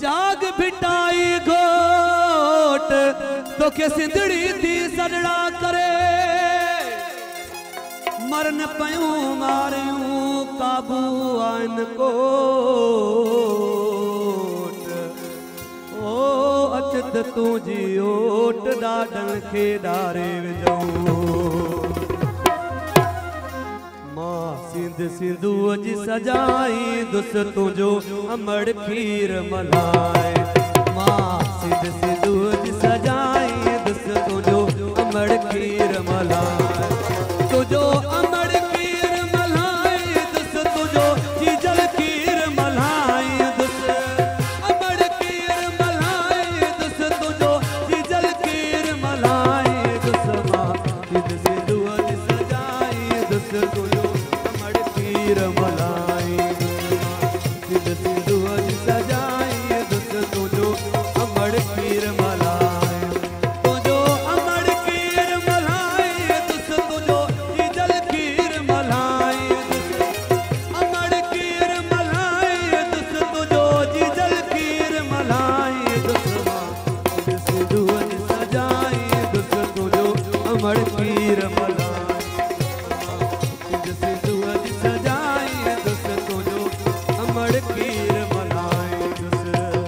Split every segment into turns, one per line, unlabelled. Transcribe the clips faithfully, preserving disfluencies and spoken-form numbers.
जाग भिटाई घोट तो के सिंधड़ी थी सड़ड़ा करे मरन पयूं मारियूं काबू आन कोट ओ अचत तुझी ओट ॾाढन खे ॾारे विझूं मां सिंध सिंधूअ जी सजाई दुस तुझो अमड़ खीर मल्हाए मां सिंध सिंधूअ जी सजाई दुस तुझो अमड़ खीर मल्हाए तुझो अमड़ खीर मल्हाए दुस तुझो जीजल खीर मल्हाए दुस अमड़ खीर मल्हाए दुस तुझो जीजल खीर मल्हाए दुस मां सिंध सिंधूअ जी सजाई दुस तुझो अमड़ खीर मल्हाए सिंध सिंधूअ जी सजाई दुस तुझो अमड़ खीर मल्हाए तुझो अमड़ खीर मल्हाए दुस तुझो जीजल खीर मल्हाए दुस अमड़ खीर मल्हाए दुस तुझो जीजल खीर मल्हाए दुस मां सिंध सिंधूअ जी सजाई दुस तुझो अमड़ खीर मल्हाए सिंध सिंधूअ जी सजाई दुस तुझो अमड़ खीर मल्हाए दुस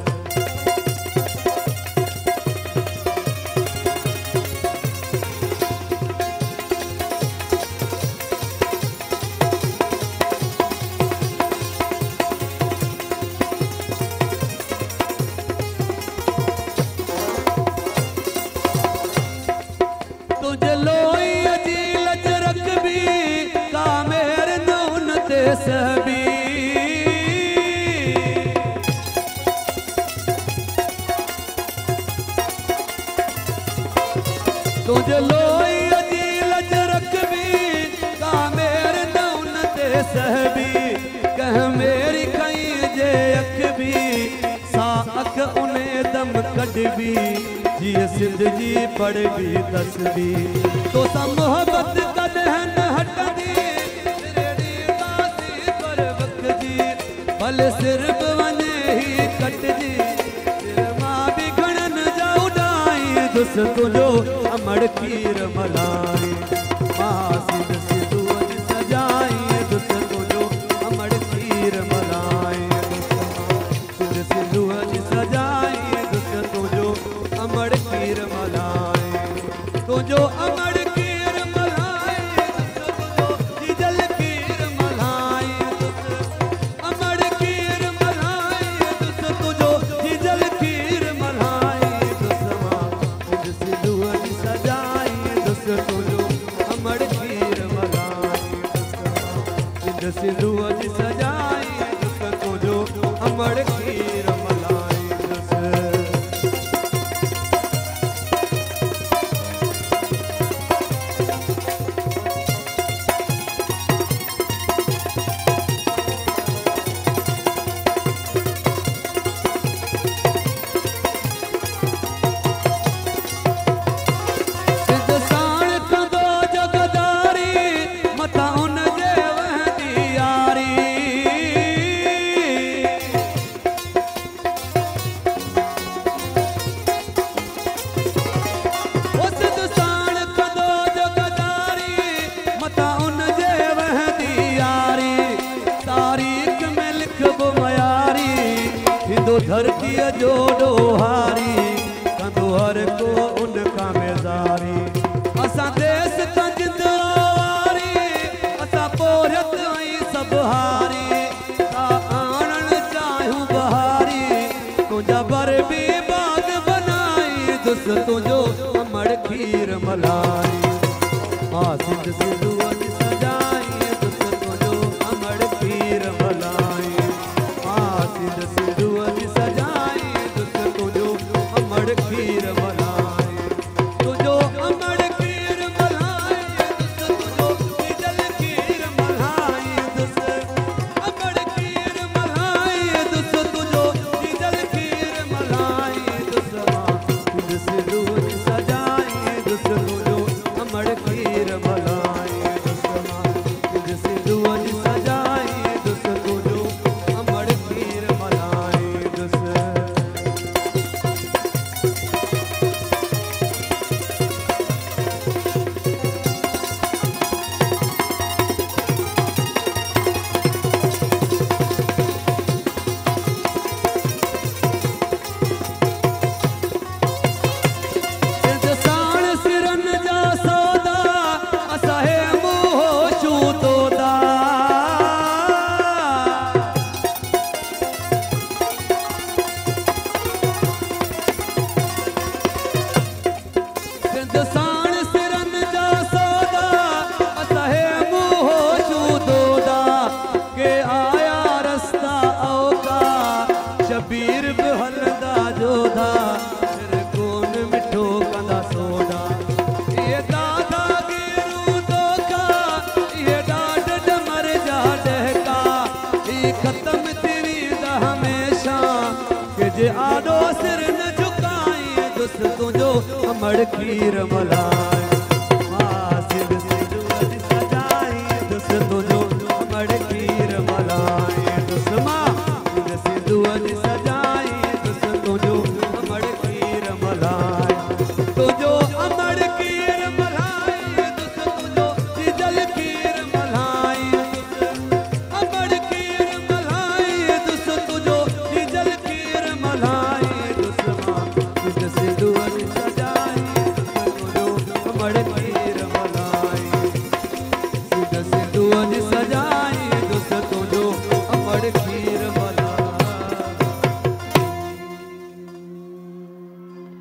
तुझे लोई जी लज रखबी का मेर नून ते सहबी तुझे लोई जी लज रखबी का मेर नून ते सहबी कह मेरी कई जे अख भी सा अख उन्हें दम कढबी जी सिंध जी पढ़बी तस्बी तो सा मोहब्बत कदहन हटदी रेड़ी दासी पर वक्जी भले सिर्फ वने ही कटजी सिर मां भी घणन जा उडाई दुस तुझो अमड़ खीर मल्हाए मां सिंध सिंधूअ जी सजाई दुस तुझो अमड़ खीर मल्हाए सिंध सिंधूअ जी सजाई दुस तुझो अमड़ खीर मल्हाए तुझो अमड़ खीर मल्हाए दुस तुझो जीजल खीर मल्हाए दुस अमड़ खीर मल्हाए दुस तुझो जीजल खीर मल्हाए दुस मां सिंध सिंधूअ जी सजाई दुस तुझो अमड़ खीर मल्हाए सिंध सिंधूअ जी सजाई दुस तुझो अमड़ खीर मल्हाए दुस सिंध साण कंदो जगदारी मथां उन जे वहंदी यारी ओ सिंध साण कंदो जगदारी मथां उन जे वहंदी यारी तारीख़ में लिखबो मयारी थींदो धरतीअ जो ॾोहारी कंदो हर को उन खां बेज़ारी असां देश तां जिंदवारी असां पोरियत ऐं सभु हारी ता आणण चाहियूं बहारी तुंहिंजा बर बि बाग बनाई दुस तुंहिंजो अमड़ खीर मल्हाए मां सिंध सिंधूअ जी सजाई दुस तुंहिंजो अमड़ खीर मल्हाए मां सिंध सिंधूअ जी सजाई दुस तुंहिंजो अमड़ खीर मल्हाए तुंहिंजो अमड़ खीर मल्हाए दुस तुंहिंजो जीजल खीर मल्हाए दुस अमड़ खीर मल्हाए दुस तुंहिंजो जीजल खीर मल्हाए दुस मां सिंध सिंधूअ जी सजाई दुस तुंहिंजो अमड़ खीर मल्हाए दुस मां सिंध सिंधूअ जी सजाई दुस तुंहिंजो अमड़ खीर मल्हाए बि हलंदा जोधा फिर कोन मिठो कंदा सोडा ये दादा गिरू दोखा ये डाड डमर जा डहका ये खत्म थी वेंदा हमेशा कि जे आॾो सिर न झुकाई दुस तुंहिंजो अमड़ खीर मला।